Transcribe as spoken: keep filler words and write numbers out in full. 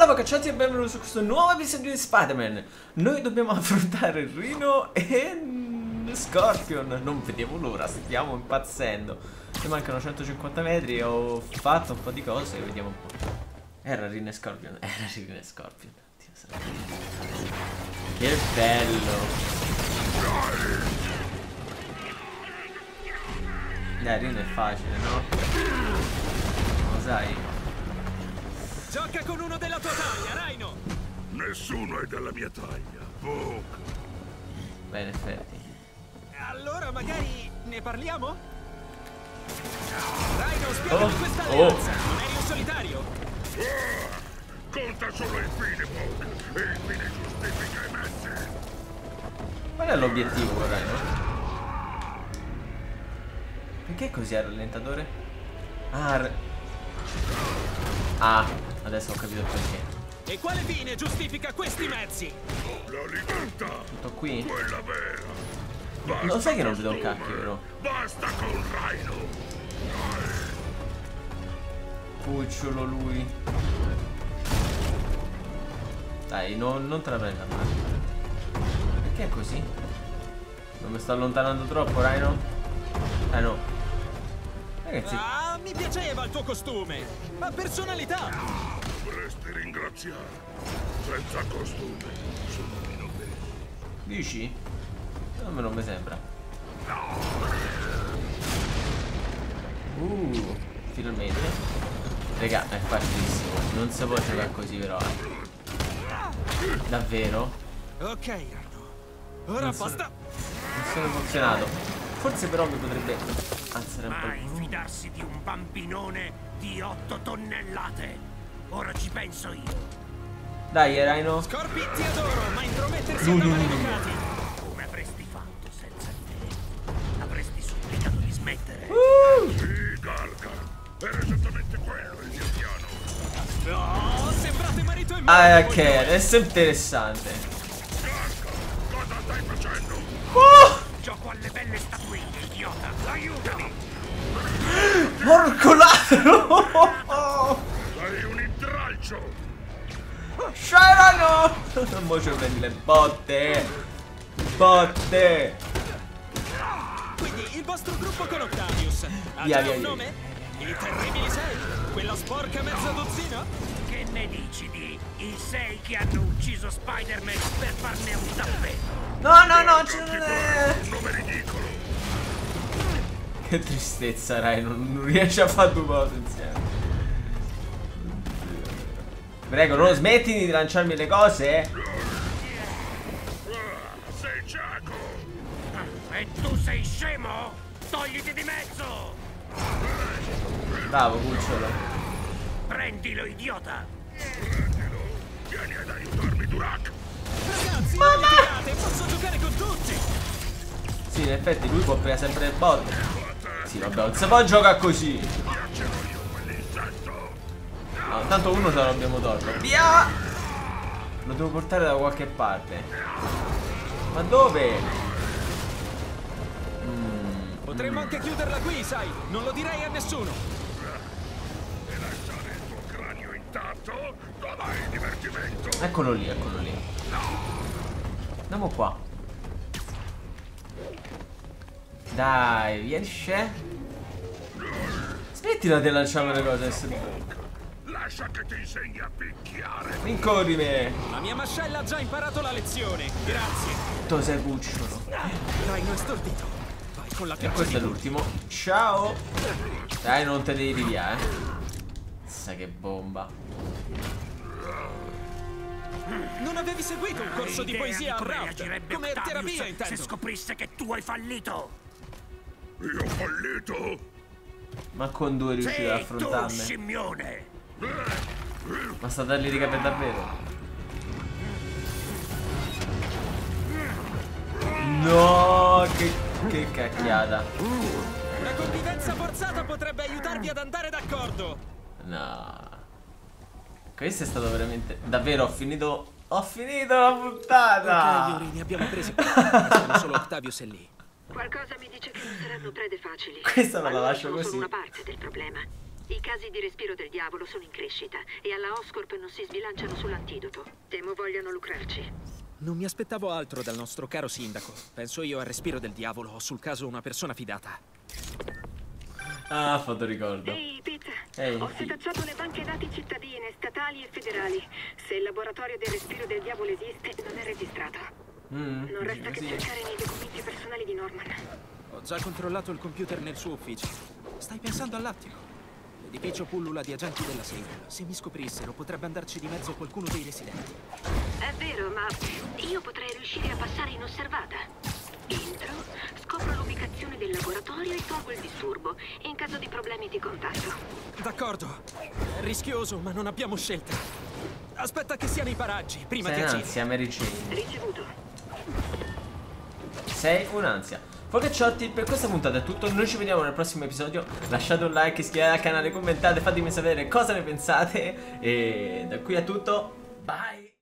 Ciao cacciati e benvenuti su questo nuovo episodio di Spider-Man. Noi dobbiamo affrontare Rhino e Scorpion. Non vediamo l'ora, stiamo impazzendo. Mi mancano centocinquanta metri, ho fatto un po' di cose, vediamo un po'. Era Rhino e Scorpion, era Rhino e Scorpion. Che bello. Dai, Rhino è facile, no? Lo sai? Gioca con uno della tua taglia, Rhino! Nessuno è della mia taglia, poco. Beh, in effetti. Allora magari ne parliamo? Rhino, spiegami Oh, questa oh. alleanza! Non eri un solitario? Ah, conta solo il fine, Poke. E il fine giustifica i mezzi. Qual è l'obiettivo, Rhino? Perché così al rallentatore? Ah, ah, adesso ho capito il perché. E quale fine giustifica questi mezzi? La libertà, Tutto qui? quella vera. Basta Lo sai che non vedo un costume. cacchio, vero? Basta con Rhino. Cucciolo lui. Dai, non, non te la prenda male. Perché è così? Non mi sto allontanando troppo, Rhino? Eh no. Ragazzi, Ah, mi piaceva il tuo costume! Ha personalità! Dovresti ringraziare. Senza costume sono meno vero. dici? Non me non mi sembra. Uh, finalmente. Raga, è facilissimo. Non si può giocare così però. eh. Davvero? Ok, Rhino. Ora Non so- basta! Non sono emozionato. Forse però mi potrebbe alzare un po' Mai il... fidarsi di un bambinone di otto tonnellate. Ora ci penso io. Dai, Rhino. Scorpi, ti adoro, ma intromettersi No, da no, no, no. maleducati! Come avresti fatto senza di me? Avresti supplicato di smettere. Sì, Gargar. Era esattamente quello il mio piano. Oh, sembrate marito e Ah, moglie, ok, coglione. adesso è interessante. Gargar, cosa stai facendo? Oh! Gioco alle belle statuine, idiota. Aiutami. Porco ladro! Sei un intralcio. Sciarano! Mo ci prendi le botte! Botte! Quindi il vostro gruppo con Octavius ha Via, già via, un via. nome? I terribili sei? Quella sporca mezza dozzina? Che ne dici di i sei che hanno ucciso Spider-Man per farne un tappeto? No, no, no! Ci vorrà c'è- un nome ridicolo. Che tristezza, Rai, non, non riesci a fare due cose insieme. Prego, non smetti di lanciarmi le cose. Ah, sei cieco. E tu sei scemo? Togliti di mezzo! Bravo, cucciolo. Prendilo, idiota! Prendilo. Vieni ad aiutarmi, Durak. Ragazzi, non litigate, posso giocare con tutti! Sì, in effetti lui può prendere sempre le botte. Sì, vabbè, non si può giocare così. Piacerò io quell'insetto. No, tanto uno ce l'abbiamo tolto. Via! Lo devo portare da qualche parte. Ma dove? Mm, Potremmo anche chiuderla qui, sai? Non lo direi a nessuno! E lasciare il tuo cranio intatto? Dov'è il divertimento? Eccolo lì, eccolo lì. Andiamo qua. Dai, riesce? Smettila di lanciarmi le cose adesso. Lascia che ti insegni a picchiare. Rincorri me. La mia mascella ha già imparato la lezione, grazie! Tu sei cucciolo. Rhino è stordito. Vai con la E piazza questo è di... l'ultimo. Ciao. Dai, non te devi via, eh. Sai che bomba. Non avevi seguito un corso Hai di idea poesia a come Raft? reagirebbe Come Octavius terapia, se intendo! scoprisse che tu hai fallito? Io ho fallito. Ma con due riuscire ad Sì, tu, affrontarmi. scimmione! Ma sta dargli di capire davvero. No, che, che cacchiata. Una convivenza forzata potrebbe aiutarvi ad andare d'accordo! No. Questo è stato veramente... Davvero, ho finito... Ho finito la puntata! Ok, Yuri, ne abbiamo presi. Sono solo Octavius e lì. Qualcosa mi dice che non saranno prede facili. Questa me la Ma loro lascio sono così. solo una parte del problema. I casi di respiro del diavolo sono in crescita e alla Oscorp non si sbilanciano sull'antidoto. Temo vogliano lucrarci. Non mi aspettavo altro dal nostro caro sindaco. Penso io al respiro del diavolo o sul caso una persona fidata. Ah, fotoricordo. Ehi, Pete. Ehi, Ho Pete. setacciato le banche dati cittadine, statali e federali. Se il laboratorio del respiro del diavolo esiste, non è registrato. Mm, Non resta che così. cercare nei documenti personali di Norman. Ho già controllato il computer nel suo ufficio. Stai pensando all'attico? L'edificio pullula di agenti della Sable. Se mi scoprissero, potrebbe andarci di mezzo qualcuno dei residenti. È vero, ma io potrei riuscire a passare inosservata. Entro, scopro l'ubicazione del laboratorio e tolgo il disturbo. In caso di problemi ti contatto. D'accordo. È rischioso, ma non abbiamo scelta. Aspetta che sia nei paraggi, prima Sei ti in agiri. ansia, Mary Jane. Ricevuto. Sei un'ansia. Focacciotti, per questa puntata è tutto. Noi ci vediamo nel prossimo episodio. Lasciate un like, iscrivetevi al canale, commentate, fatemi sapere cosa ne pensate. E da qui è tutto. Bye.